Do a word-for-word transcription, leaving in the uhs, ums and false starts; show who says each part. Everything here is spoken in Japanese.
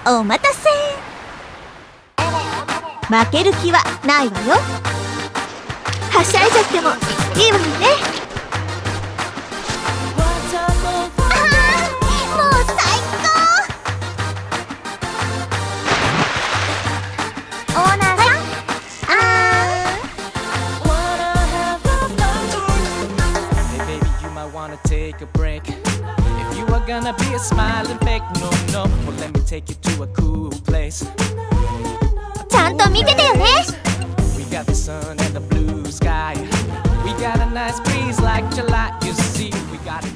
Speaker 1: お待たせ。負ける気はないわよ。はしゃいじゃってもいいわよね。ああ、もう最高。オーナーさん、あ
Speaker 2: Hey baby, you might wanna take a break. If you are gonna be a smiling fake, no no, well let me take you to a cool place.
Speaker 1: ちゃんと見ててよね。
Speaker 2: We got the sun and the blue sky. We got a nice breeze like July. You see, we got it.